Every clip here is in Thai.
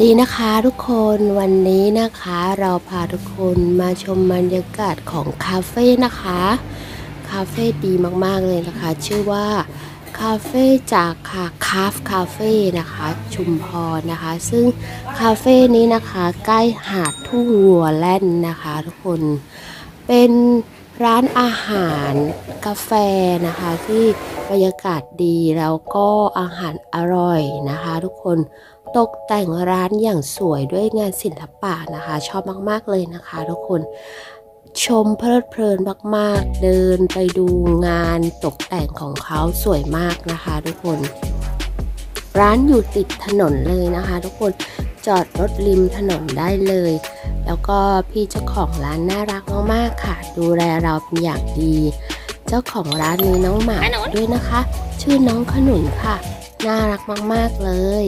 ดีนะคะทุกคนวันนี้นะคะเราพาทุกคนมาชมบรรยากาศของคาเฟ่นะคะคาเฟ่ดีมากๆเลยนะคะชื่อว่าคาเฟ่จากคาฟคาเฟ่นะคะชุมพรนะคะซึ่งคาเฟ่นี้นะคะใกล้หาดทุ่งวัวแล่นนะคะทุกคนเป็นร้านอาหารกาแฟนะคะที่บรรยากาศดีแล้วก็อาหารอร่อยนะคะทุกคนตกแต่งร้านอย่างสวยด้วยงานศิลปะนะคะชอบมากๆเลยนะคะทุกคนชมเพลิดเพลินมากๆเดินไปดูงานตกแต่งของเขาสวยมากนะคะทุกคนร้านอยู่ติดถนนเลยนะคะทุกคนจอดรถริมถนนได้เลยแล้วก็พี่เจ้าของร้านน่ารักมากๆค่ะดูแลเราเป็นอย่างดีเจ้าของร้านมีน้องหมาด้วยนะคะชื่อน้องขนุนค่ะน่ารักมากๆเลย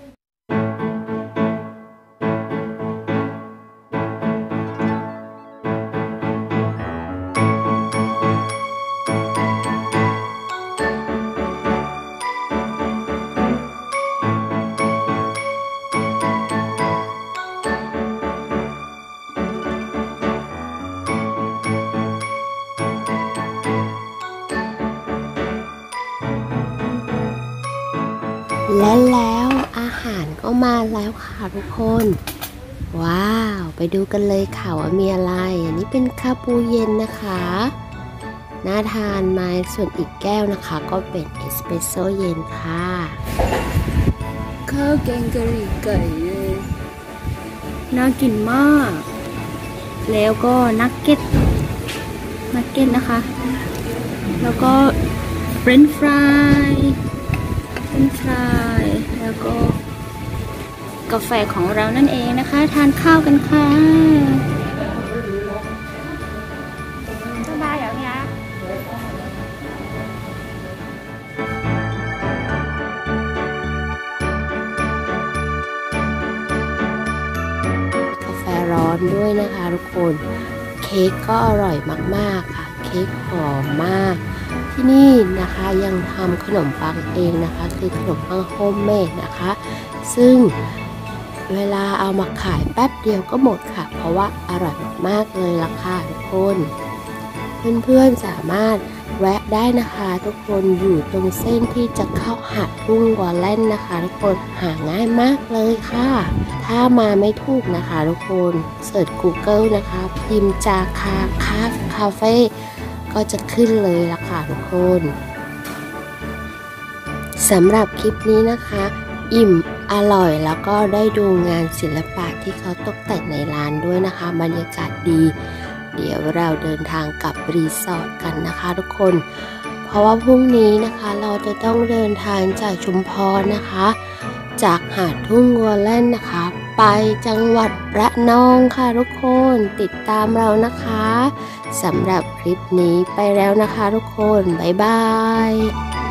และแล้วอาหารก็มาแล้วค่ะทุกคนว้าวไปดูกันเลยค่ะว่ามีอะไรอันนี้เป็นคาปูเย็นนะคะน่าทานไหมส่วนอีกแก้วนะคะก็เป็นเอสเปรสโซ่เย็นค่ะข้าวแกงกะหรี่ไก่เลยน่ากินมากแล้วก็นักเก็ตนะคะ แล้วก็เฟรนช์ฟรายแล้วก็กาแฟของเรานั่นเองนะคะทานข้าวกันค่ะสบายอย่างนี้กาแฟร้อนด้วยนะคะทุกคนเค้กก็อร่อยมากๆค่ะเค้กหอมมากที่นี่นะคะยังทำขนมปังเองนะคะคือขนมปังโฮมเมดนะคะซึ่งเวลาเอามาขายแป๊บเดียวก็หมดค่ะเพราะว่าอร่อยมากๆเลยล่ะค่ะทุกคนเพื่อนๆสามารถแวะได้นะคะทุกคนอยู่ตรงเส้นที่จะเข้าหาดทุ่งวอลเลนนะคะทุกคนหาง่ายมากเลยค่ะถ้ามาไม่ถูกนะคะทุกคนเสิร์ช Google นะคะพิมพ์จาคาเฟ่ก็จะขึ้นเลยล่ะค่ะทุกคนสำหรับคลิปนี้นะคะอิ่มอร่อยแล้วก็ได้ดูงานศิลปะที่เขาตกแต่งในร้านด้วยนะคะบรรยากาศดีเดี๋ยวเราเดินทางกลับรีสอร์ทกันนะคะทุกคนเพราะว่าพรุ่งนี้นะคะเราจะต้องเดินทางจากชุมพรนะคะจากหาดทุ่งวัวแล่นนะคะไปจังหวัดระนองค่ะทุกคนติดตามเรานะคะสำหรับคลิปนี้ไปแล้วนะคะทุกคนบ๊ายบาย